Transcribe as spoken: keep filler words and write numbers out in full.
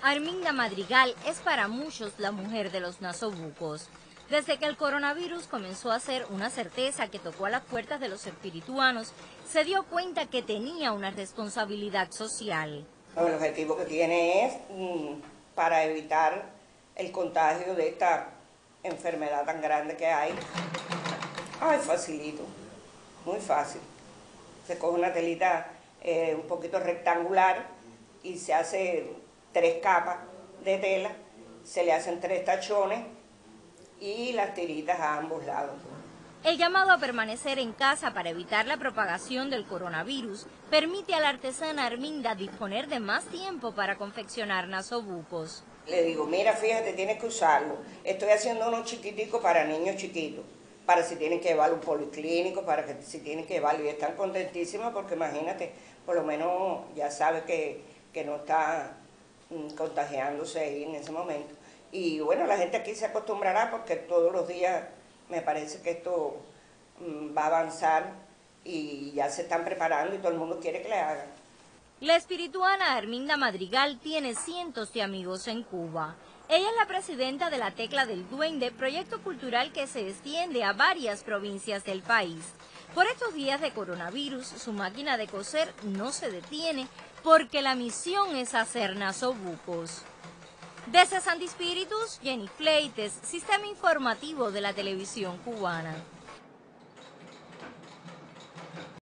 Arminda Madrigal es para muchos la mujer de los nasobucos. Desde que el coronavirus comenzó a ser una certeza que tocó a las puertas de los espirituanos, se dio cuenta que tenía una responsabilidad social. El objetivo que tiene es mm, para evitar el contagio de esta enfermedad tan grande que hay. Ay, facilito, muy fácil. Se coge una telita eh, un poquito rectangular y se hace tres capas de tela, se le hacen tres tachones y las tiritas a ambos lados. El llamado a permanecer en casa para evitar la propagación del coronavirus permite a la artesana Arminda disponer de más tiempo para confeccionar nasobucos. Le digo, mira, fíjate, tienes que usarlo. Estoy haciendo unos chiquiticos para niños chiquitos, para si tienen que llevar un policlínico, para que si tienen que llevarlo. Y están contentísimas porque imagínate, por lo menos ya sabe que, que no está mm, contagiándose ahí en ese momento. Y bueno, la gente aquí se acostumbrará porque todos los días me parece que esto mm, va a avanzar y ya se están preparando y todo el mundo quiere que le hagan. La espirituana Arminda Madrigal tiene cientos de amigos en Cuba. Ella es la presidenta de la Tecla del Duende, proyecto cultural que se extiende a varias provincias del país. Por estos días de coronavirus, su máquina de coser no se detiene porque la misión es hacer nasobucos. Desde Santi Espíritus, Jenny Fleites, Sistema Informativo de la Televisión Cubana.